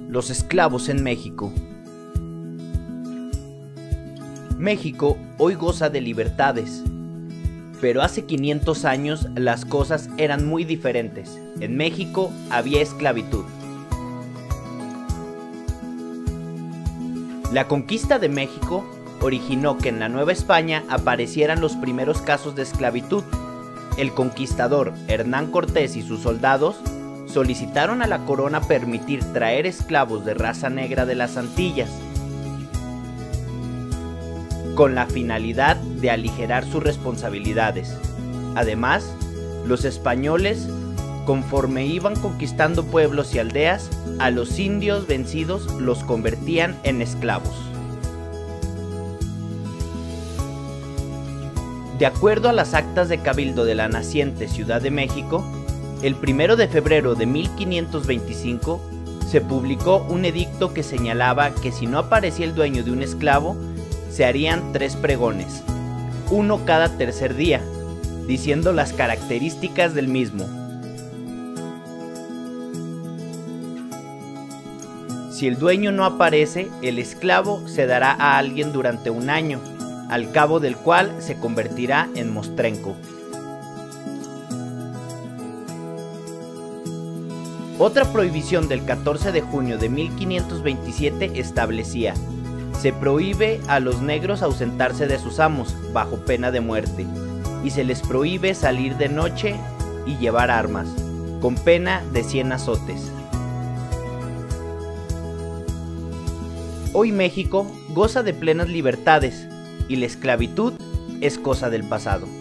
Los esclavos en México. México hoy goza de libertades, pero hace 500 años las cosas eran muy diferentes. En México había esclavitud. La conquista de México originó que en la Nueva España aparecieran los primeros casos de esclavitud. El conquistador Hernán Cortés y sus soldados solicitaron a la corona permitir traer esclavos de raza negra de las Antillas, con la finalidad de aligerar sus responsabilidades. Además, los españoles, conforme iban conquistando pueblos y aldeas, a los indios vencidos los convertían en esclavos. De acuerdo a las actas de cabildo de la naciente Ciudad de México, el 1 de febrero de 1525 se publicó un edicto que señalaba que si no aparecía el dueño de un esclavo, se harían 3 pregones, uno cada tercer día, diciendo las características del mismo. Si el dueño no aparece, el esclavo se dará a alguien durante 1 año, al cabo del cual se convertirá en mostrenco. Otra prohibición del 14 de junio de 1527 establecía: se prohíbe a los negros ausentarse de sus amos bajo pena de muerte, y se les prohíbe salir de noche y llevar armas, con pena de 100 azotes. Hoy México goza de plenas libertades y la esclavitud es cosa del pasado.